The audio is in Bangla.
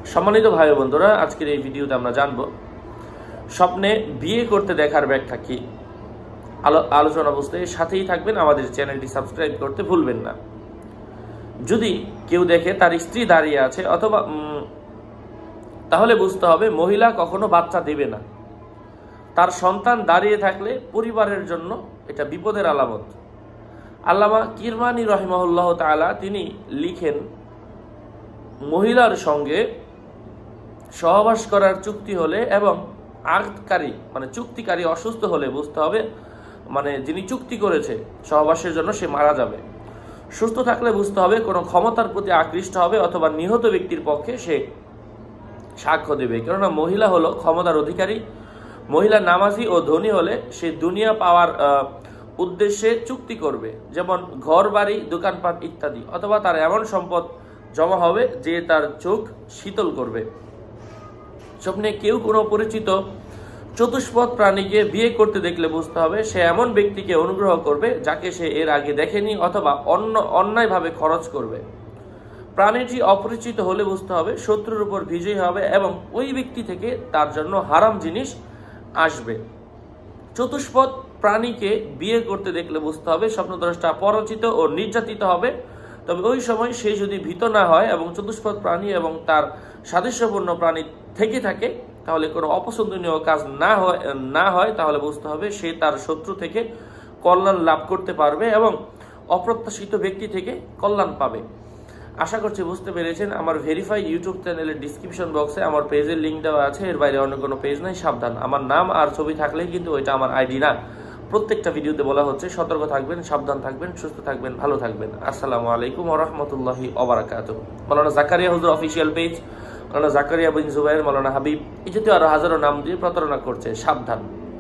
সম্মানিত ভাই ও বন্ধুরা, আজকের এই ভিডিওতে আমরা জানব স্বপ্নে বিয়ে করতে দেখার ব্যাখ্যা কি। আলোচনা বুঝতে সাথেই থাকবেন, আমাদের চ্যানেলটি সাবস্ক্রাইব করতে ভুলবেন না। যদি কেউ দেখে তার স্ত্রী দাঁড়িয়ে আছে অথবা তাহলে বুঝতে হবে মহিলা কখনো বাচ্চা দেবে না। তার সন্তান দাঁড়িয়ে থাকলে পরিবারের জন্য এটা বিপদের আলামত। আল্লামা কিরমানি রহিমাহুল্লাহ তাআলা তিনি লিখেন, মহিলার সঙ্গে সহবাস করার চুক্তি হলে এবং আক্তকারী চুক্তিকারী অসুস্থ হলে বুঝতে হবে যিনি চুক্তি করেছে সহবাসের জন্য সে মারা যাবে। সুস্থ থাকলে বুঝতে হবে কোনো ক্ষমতার প্রতি আকৃষ্ট হবে অথবা নিহত ব্যক্তির পক্ষে সে সাক্ষ্য দেবে, কেননা মহিলা হলো ক্ষমতার অধিকারী। মহিলা নামাজি ও ধনী হলে সে দুনিয়া পাওয়ার উদ্দেশ্যে চুক্তি করবে, যেমন ঘর বাড়ি দোকানপাট ইত্যাদি, অথবা তার এমন সম্পদ জমা হবে যে তার চোখ শীতল করবে। স্বপ্নে কেউ কোনো পরিচিত চতুষ্পদ প্রাণীকে বিয়ে করতে দেখলে বুঝতে হবে সে এমন ব্যক্তিকে অনুগ্রহ করবে যাকে সে এর আগে দেখেনি অথবা অন্যায়ভাবে খরচ করবে। প্রাণীটি অপরিচিত হলে বুঝতে হবে শত্রুর উপর বিজয়ী হবে এবং ওই ব্যক্তি থেকে তার জন্য হারাম জিনিস আসবে। চতুষ্পদ প্রাণীকে বিয়ে করতে দেখলে বুঝতে হবে স্বপ্নদ্রষ্টা পরাজিত ও নির্যাতিত হবে, তবে ওই সময় সে যদি ভীত না হয় এবং চতুষ্পদ প্রাণী এবং তার সাদৃশ্যপূর্ণ প্রাণী থেকে থাকে তাহলে কোনো অপছন্দনীয় কাজ না হয় তাহলে বুঝতে হবে সে তার শত্রু থেকে কল্যাণ লাভ করতে পারবে এবং অপ্রত্যাশিত ব্যক্তি থেকে কল্যাণ পাবে। আশা করছি বুঝতে পেরেছেন। আমার ভেরিফাই ইউটিউব চ্যানেলের ডিসক্রিপশন বক্সে আমার পেজের লিঙ্ক দেওয়া আছে, এর বাইরে অন্য কোনো পেজ নাই। সাবধান, আমার নাম আর ছবি থাকলেই কিন্তু ওইটা আমার আইডি না। প্রত্যেকটা ভিডিওতে বলা হচ্ছে সতর্ক থাকবেন, সাবধান থাকবেন, সুস্থ থাকবেন, ভালো থাকবেন। আসসালামু আলাইকুম ওয়া রাহমাতুল্লাহি ওয়া বারাকাতুহু। মাওলানা জাকারিয়া হুজুর অফিসিয়াল পেজ, মাওলানা জাকারিয়া বিন জুবাইর, মাওলানা হাবিব, এই জাতীয় আরো হাজারো নাম দিয়ে প্রতারণা করছে। সাবধান।